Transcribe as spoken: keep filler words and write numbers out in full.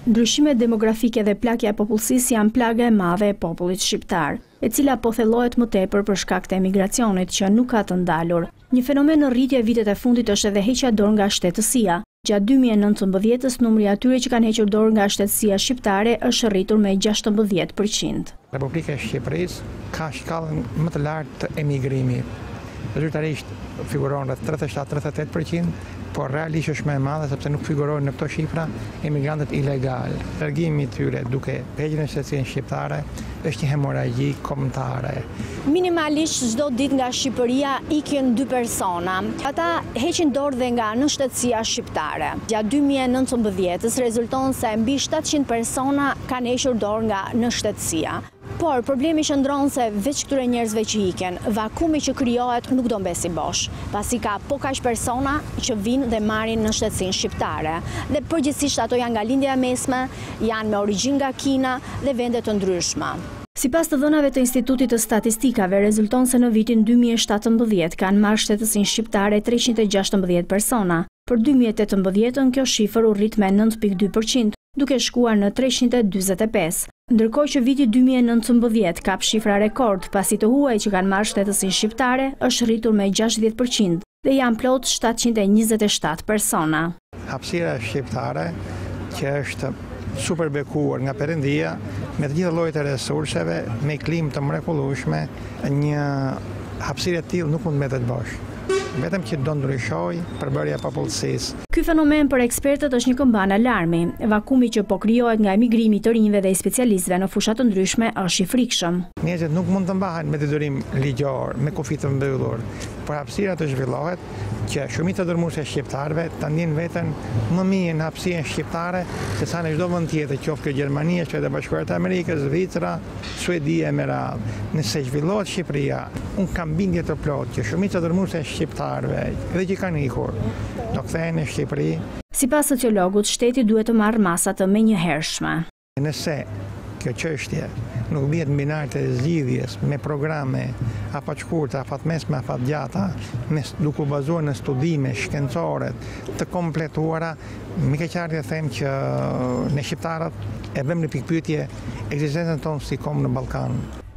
Ndryshimet demografike dhe plagja e popullsisë janë plaga e madhe e popullit shqiptar, e cila po thellohet më tepër për shkak të emigracionit që nuk ka të ndalur. Një fenomen në rritje vitet e fundit është edhe heqja dorë nga shtetësia. Gjatë dy mijë e nëntëmbëdhjetës, numri atyre që kanë hequr dorë nga shtetësia shqiptare është rritur me gjashtëmbëdhjetë përqind. Republika e Shqipërisë ka shkallën më të lartë të emigrimit. Zyrtarisht figuron rreth tridhjetë e shtatë tridhjetë e tetë përqind, por realisht është më e madhe sepse nuk figurojnë në këto shifra emigrantët ilegal. Largimi i tyre duke hequr shtetësinë shqiptare është një hemoragji kombëtare. Minimalisht çdo ditë nga Shqipëria ikin dy persona. Ata heqin dorë dhe nga nënshtetësia shqiptare. Gjatë dy mijë e nëntëmbëdhjetës rezulton se mbi shtatëqind persona kanë hequr dorë nga nënshtetësia. Por problemi qëndron se veç këtyre njerëzve që iken, vakumi që krijohet nuk do mbesi bosh, pasi ka po kaq persona që vinë dhe marrin në shtetësinë shqiptare. Dhe përgjithsisht ato janë nga lindja e mesme, janë me origjinë nga Kina dhe vende të ndryshme. Sipas të dhënave të Institutit të Statistikave, rezulton se në vitin dy mijë e shtatëmbëdhjetë kanë marrë shtetësinë shqiptare treqind e gjashtëmbëdhjetë persona. Për dy mijë e tetëmbëdhjetën kjo shifër u rrit me nëntë pikë dy përqind, duke shkuar në treqind e dyzet e pesë. Ndërkohë që viti dy mijë e nëntëmbëdhjetë kap shifra rekord, pasi të huaj që kanë marrë shtetësinë shqiptare është rritur me gjashtëdhjetë përqind dhe janë plot shtatëqind e njëzet e shtatë persona. Hapësira shqiptare që është super bekuar nga Perëndia me të gjitha llojet e resurseve, me klimë të mrekullueshme, një hapësirë e tillë nuk mund mbetet bosh. Vetëm që do ndryshoj përbërja e popullsisë. Ky fenomen për ekspertët është një këmbën alarmi. Vakumi që po krijohet nga emigrimi të rinjve dhe i specialistëve në fusha të ndryshme është i frikshëm. Njerëzit nuk mund të mbahen me detyrim ligjor, me kufi të mbyllur, por hapësira të zhvillohet që shumica dërmuese shqiptarëve ta ndjen veten më mirë në hapësirën shqiptare se sa në çdo vend tjetër, qoftë kjo Gjermania, Shtetet e Bashkuara të Amerikës, Zvicra, Suedia me radhë. Nëse zhvillohet Shqipëria, unë kam bindje të plotë që shumica dërmuese shqiptarëve edhe që kanë ikur do kthehen në Shqipëri. Sipas sociologut, shteti duhet të marrë masa të menjëhershme. Nëse kjo çështje nuk bjetë mbi lart e zgjidhjes me programe apo të shkurta, apo të mesme, apo të gjata, duke u bazuar në studime shkencore të kompletuara, me keqardhje them që ne shqiptarët e vëmë në pikpyetje ekzistencën tonë si kombë në Ballkan.